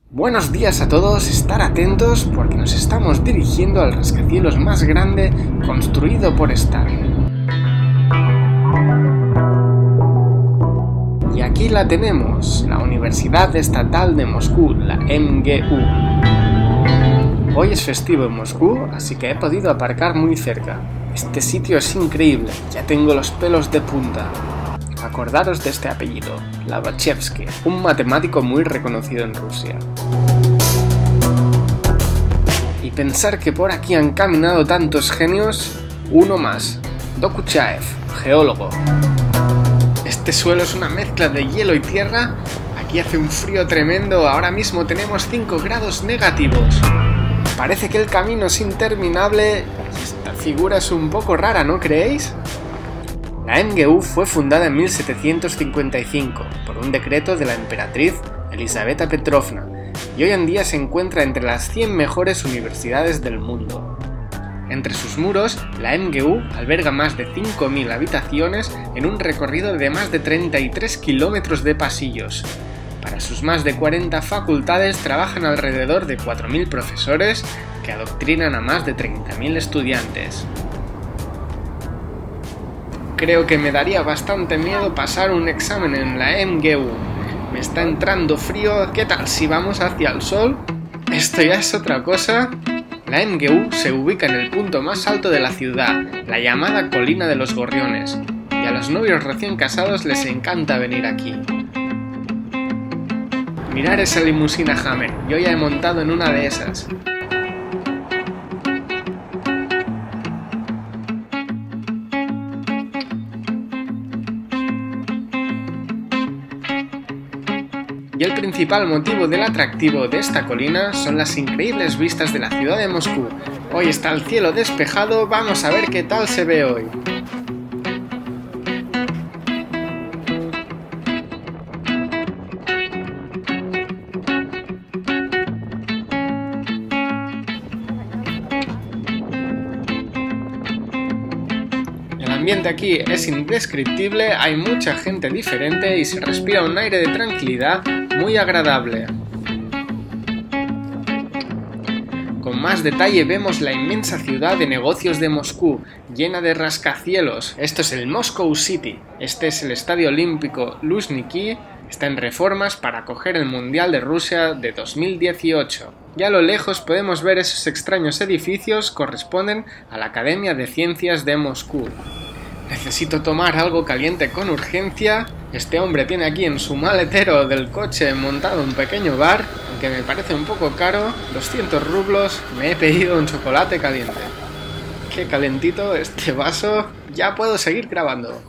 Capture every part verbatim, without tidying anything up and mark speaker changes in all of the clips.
Speaker 1: Buenos días a todos, estar atentos porque nos estamos dirigiendo al rascacielos más grande construido por Stalin. Y aquí la tenemos, la Universidad Estatal de Moscú, la M G U. Hoy es festivo en Moscú, así que he podido aparcar muy cerca. Este sitio es increíble, ya tengo los pelos de punta. Acordaros de este apellido, Lobachevsky, un matemático muy reconocido en Rusia. Y pensar que por aquí han caminado tantos genios, uno más, Dokuchaev, geólogo. Este suelo es una mezcla de hielo y tierra, aquí hace un frío tremendo, ahora mismo tenemos cinco grados negativos. Parece que el camino es interminable y esta figura es un poco rara, ¿no creéis? La M G U fue fundada en mil setecientos cincuenta y cinco por un decreto de la emperatriz Elisaveta Petrovna y hoy en día se encuentra entre las cien mejores universidades del mundo. Entre sus muros, la M G U alberga más de cinco mil habitaciones en un recorrido de más de treinta y tres kilómetros de pasillos. Para sus más de cuarenta facultades trabajan alrededor de cuatro mil profesores que adoctrinan a más de treinta mil estudiantes. Creo que me daría bastante miedo pasar un examen en la M G U. Me está entrando frío, ¿qué tal si vamos hacia el sol? Esto ya es otra cosa. La M G U se ubica en el punto más alto de la ciudad, la llamada Colina de los Gorriones, y a los novios recién casados les encanta venir aquí. Mirar esa limusina Hammer, yo ya he montado en una de esas. Y el principal motivo del atractivo de esta colina son las increíbles vistas de la ciudad de Moscú. Hoy está el cielo despejado, vamos a ver qué tal se ve hoy. El ambiente aquí es indescriptible, hay mucha gente diferente y se respira un aire de tranquilidad muy agradable. Con más detalle vemos la inmensa ciudad de negocios de Moscú, llena de rascacielos. Esto es el Moscow City. Este es el estadio olímpico Luzhniki. Está en reformas para acoger el Mundial de Rusia de dos mil dieciocho. Ya a lo lejos podemos ver esos extraños edificios corresponden a la Academia de Ciencias de Moscú. Necesito tomar algo caliente con urgencia. Este hombre tiene aquí en su maletero del coche montado un pequeño bar, aunque me parece un poco caro, doscientos rublos, me he pedido un chocolate caliente. Qué calentito este vaso, ya puedo seguir grabando.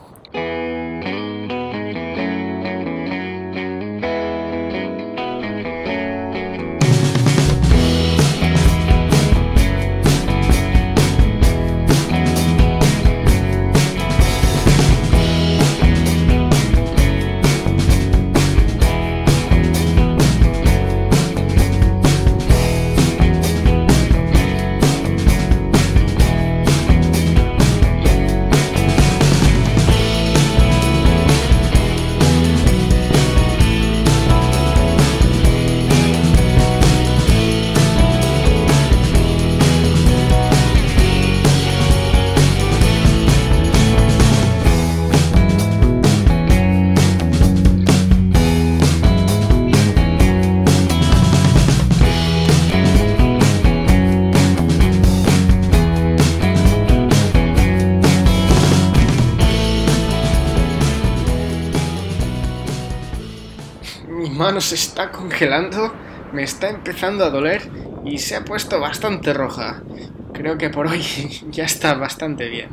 Speaker 1: Mi mano se está congelando, me está empezando a doler y se ha puesto bastante roja. Creo que por hoy ya está bastante bien.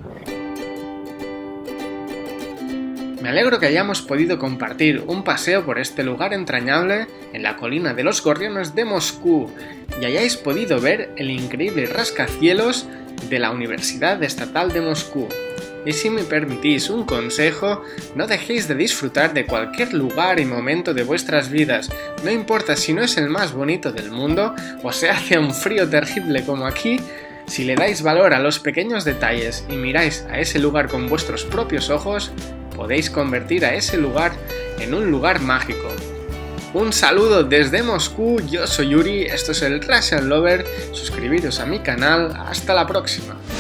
Speaker 1: Me alegro que hayamos podido compartir un paseo por este lugar entrañable en la colina de los Gorriones de Moscú y hayáis podido ver el increíble rascacielos de la Universidad Estatal de Moscú. Y si me permitís un consejo, no dejéis de disfrutar de cualquier lugar y momento de vuestras vidas, no importa si no es el más bonito del mundo o se hace un frío terrible como aquí, si le dais valor a los pequeños detalles y miráis a ese lugar con vuestros propios ojos, podéis convertir a ese lugar en un lugar mágico. Un saludo desde Moscú, yo soy Yuri, esto es el Russian Lover, suscribiros a mi canal, hasta la próxima.